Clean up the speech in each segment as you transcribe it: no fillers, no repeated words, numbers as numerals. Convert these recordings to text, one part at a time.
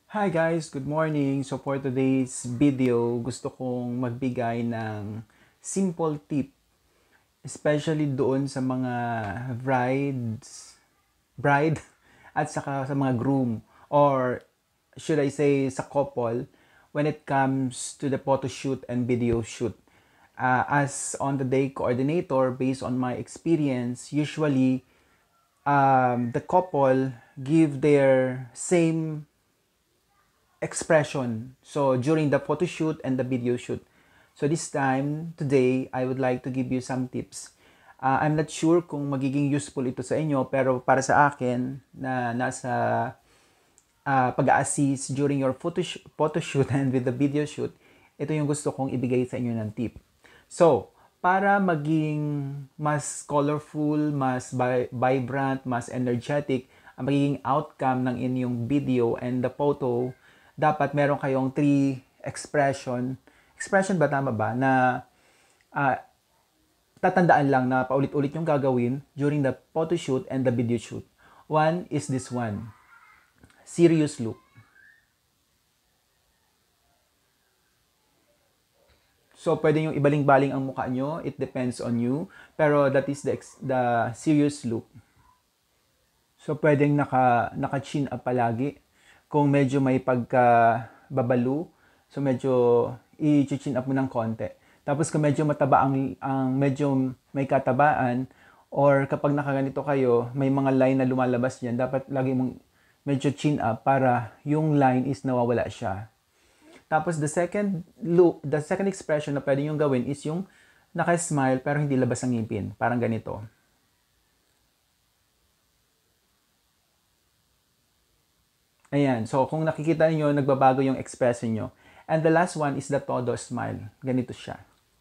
Hi guys, good morning. So for today's video, gusto kong magbigay ng simple tip, especially doon sa mga bride at saka sa mga groom or should I say sa couple when it comes to the photo shoot and video shoot. As on the day coordinator, based on my experience, usually the couple give their same expression. So during the photo shoot and the video shoot. So this time, today, I would like to give you some tips. I'm not sure kung magiging useful ito sa inyo, pero para sa akin, na nasa pag-a-assist during your photo shoot and with the video shoot, ito yung gusto kong ibigay sa inyo ng tip. So, para maging mas colorful, mas vibrant, mas energetic, ang magiging outcome ng inyong video and the photo, dapat meron kayong three expression ba tama ba, na tatandaan lang na paulit-ulit yung gagawin during the photo shoot and the video shoot. One is this one, serious look. So, pwede yung ibaling-baling ang mukha nyo. It depends on you. Pero that is the serious look. So, pwedeng naka-chin up palagi. Kung medyo may pagka-babalo, so medyo i-chin up mo ng konti. Tapos kung medyo mataba ang medyo may katabaan, or kapag nakaganito kayo, may mga line na lumalabas dyan, dapat lagi mong medyo chin up para yung line is nawawala siya. Tapos the second expression na pwede yung gawin is yung naka-smile pero hindi labas ang ngipin. Parang ganito. Ayan. So, kung nakikita niyo nagbabago yung expression nyo. And the last one is the todo smile. Ganito siya.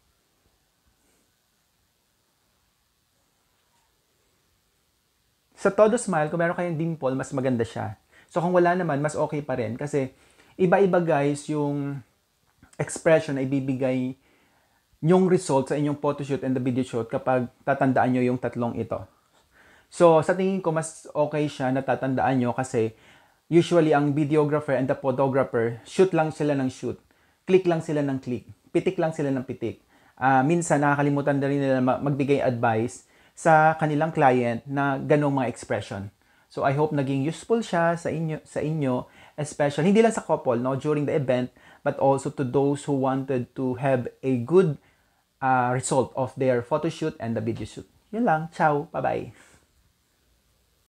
Sa todo smile, kung meron kayong dimple, mas maganda siya. So, kung wala naman, mas okay pa rin. Kasi, iba-iba guys yung expression na ibibigay yung result sa inyong photoshoot and the video shoot kapag tatandaan nyo yung tatlong ito. So, sa tingin ko, mas okay siya na tatandaan nyo kasi usually ang videographer and the photographer, shoot lang sila ng shoot. Click lang sila ng click. Pitik lang sila ng pitik. Minsan, nakakalimutan na rin nila magbigay advice sa kanilang client na ganong mga expression. So, I hope naging useful siya sa inyo, especially, hindi lang sa couple, no, during the event, but also to those who wanted to have a good result of their photo shoot and the video shoot. Yun lang. Ciao. Bye-bye.